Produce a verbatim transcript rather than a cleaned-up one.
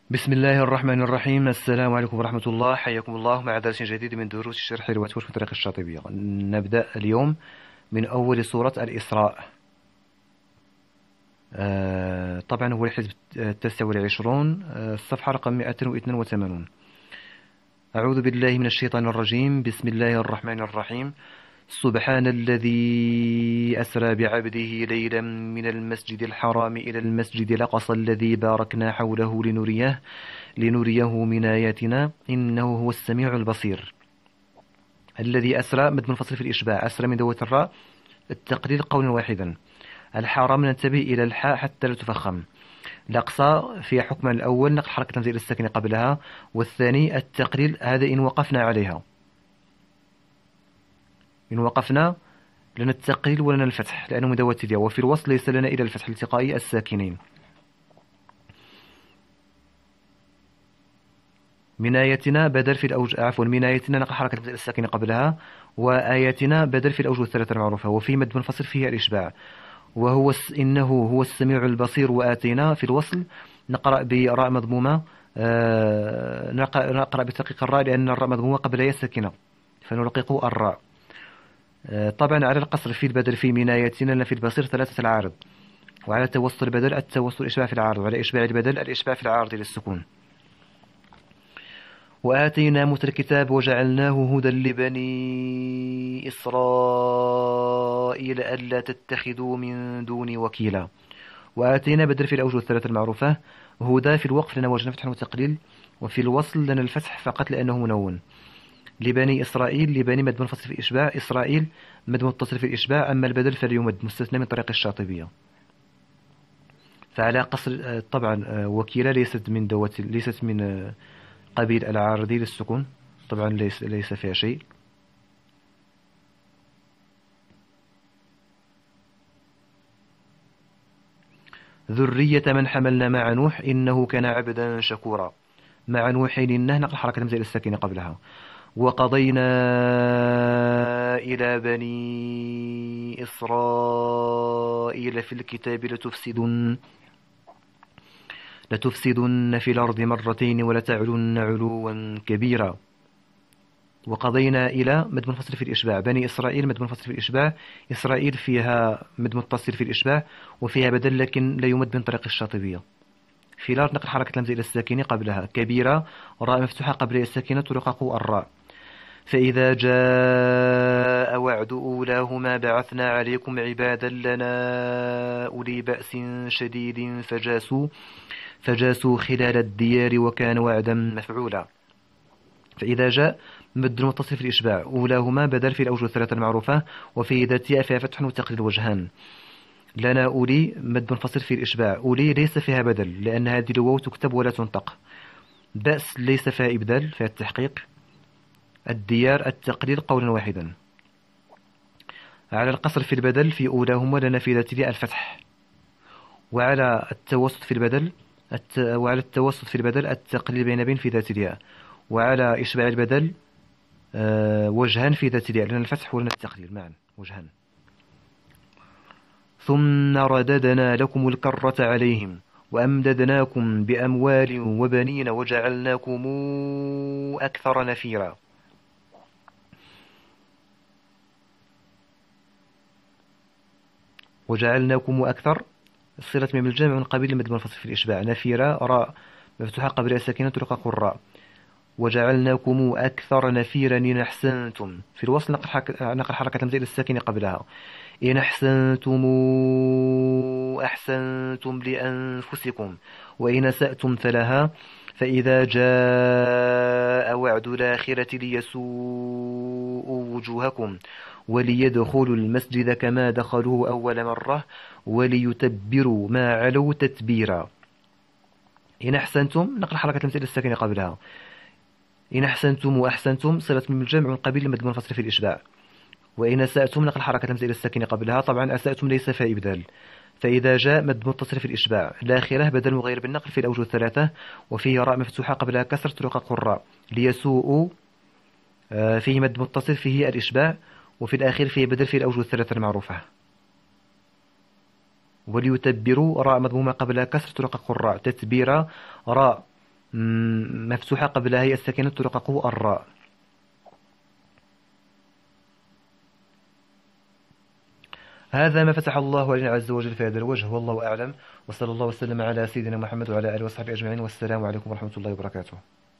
بسم الله الرحمن الرحيم. السلام عليكم ورحمة الله، حياكم الله مع درس جديد من دروس شرح رواية ورش من طريق الشاطبية. نبدأ اليوم من أول سورة الإسراء. آه طبعا هو الحزب التاسع والعشرون، آه الصفحة رقم مئة واثنين وثمانين. أعوذ بالله من الشيطان الرجيم. بسم الله الرحمن الرحيم. سبحان الذي أسرى بعبده ليلا من المسجد الحرام إلى المسجد الأقصى الذي باركنا حوله لنريه لنريه من آياتنا إنه هو السميع البصير. الذي أسرى مد منفصل في الإشباع، أسرى من ذوات الراء التقليل قولا واحدا. الحرام ننتبه إلى الحاء حتى لا تفخم. الأقصى في حكم الأول نقل حركة تنزيل الساكن قبلها، والثاني التقليل، هذا إن وقفنا عليها. إن وقفنا لنا التقليل ولنا الفتح لأنه من ذوات الياء، وفي الوصل ليس لنا إلى الفتح التقائي الساكنين. من آياتنا بدل في الأوجه، عفوا من آياتنا نقل حركة الساكنة قبلها، وآياتنا بدل في الأوجه الثلاثة المعروفة، وفي مد منفصل فيه الإشباع، وهو إنه هو السميع البصير. وآتينا في الوصل نقرأ براء مضمومة، آه نقرأ بترقيق الراء لأن الراء مضمومة قبل ياء ساكنة فنرقق الراء. آه طبعا على القصر في البدل في من آياتنا في البصير ثلاثة العارض، وعلى توسط البدل التوسط الإشباع في العارض، وعلى إشباع البدل الإشباع في العارض للسكون. وآتينا موسى الكتاب وجعلناه هدى لبني إسرائيل ألا تتخذوا من دوني وكيلا. وآتينا بدل في الأوجه الثلاثة المعروفة. هدى في الوقف لنا وجهنا فتح وتقليل، وفي الوصل لنا الفتح فقط لأنه منون. لبني إسرائيل، لبني مد منفصل في الإشباع، إسرائيل مد متصل في الإشباع، أما البدل فليمد مستثنى من طريق الشاطبية. فعلى قصر طبعا وكيلة ليست من دوات، ليست من قبيل العارضي للسكون، طبعا ليس ليس فيها شيء. ذرية من حملنا مع نوح إنه كان عبدا شكورا. مع نوح إنه نقل حركة همزة الساكنة قبلها. وقضينا إلى بني إسرائيل في الكتاب لتفسدن لتفسدن في الأرض مرتين ولتعلن علوا كبيرا. وقضينا إلى مد منفصل في الإشباع، بني إسرائيل مد منفصل في الإشباع، إسرائيل فيها مد متصل في الإشباع وفيها بدل لكن لا يمد من طريق الشاطبية. في الأرض نقل حركة الهمزة إلى الساكنة قبلها. كبيرة راء مفتوحة قبل الساكنة ترقق الراء. فإذا جاء وعد أولاهما بعثنا عليكم عبادا لنا أولي بأس شديد فجاسوا فجاسوا خلال الديار وكان وعدا مفعولا. فإذا جاء مد متصل في الإشباع، أولاهما بدل في الأوجه الثلاثة المعروفة، وفي ذاتها فيها فتح وتقليل وجهان. لنا أولي مد منفصل في الإشباع، أولي ليس فيها بدل لأن هذه الواو تكتب ولا تنطق. بأس ليس فيها إبدال، فيها التحقيق. الديار التقليل قولا واحدا. على القصر في البدل في أولاهما لنا في ذاتها الفتح، وعلى التوسط في البدل الت... وعلى التوسط في البدل التقليل بين بين في ذات الياء، وعلى إشباع البدل أه وجهان في ذات الياء، لأن الفتح ولنا التقليل معا وجهان. ثم رددنا لكم الكرة عليهم وأمددناكم بأموال وبنين وجعلناكم أكثر نفيرا. وجعلناكم أكثر صلة من الجمع من قبيل المد المنفصل في الإشباع. نفيرا راء مفتوحة قبل الساكنة ترقق الراء. وجعلناكم أكثر نفيرا إن أحسنتم. في الوصل نقل حركة نقل حركة الهمزة الساكنة قبلها. إن أحسنتم أحسنتم لأنفسكم وإن أسأتم فلها. فإذا جاء وعد الآخرة ليسوءوا وجوهكم وليدخلوا المسجد كما دخلوه أول مرة وليتبروا ما علوا تتبيرا. إن أحسنتم نقل حركة الهمزة الساكنة قبلها. إن أحسنتم وأحسنتم صلة من الجمع من قبيل المد المنفصل في الإشباع. وإن أسأتم نقل حركة الهمزة إلى الساكنة قبلها. طبعا أسأتم ليس فيها إبدال. فإذا جاء مد متصل في الإشباع، الآخرة بدل مغير بالنقل في الأوجه الثلاثة، وفيه راء مفتوحة قبلها كسر ترقق الراء. ليسوء فيه مد متصل فيه الإشباع، وفي الآخر فيه بدل في الأوجه الثلاثة المعروفة. وليتبروا راء مضمومة قبلها كسر ترقق الراء. تتبيرا راء مفتوحة قبلها هي الساكنة ترقق الراء. هذا ما فتح الله علينا عز وجل في هذا الوجه، والله أعلم، وصلى الله وسلم على سيدنا محمد وعلى آله وصحبه أجمعين، والسلام عليكم ورحمة الله وبركاته.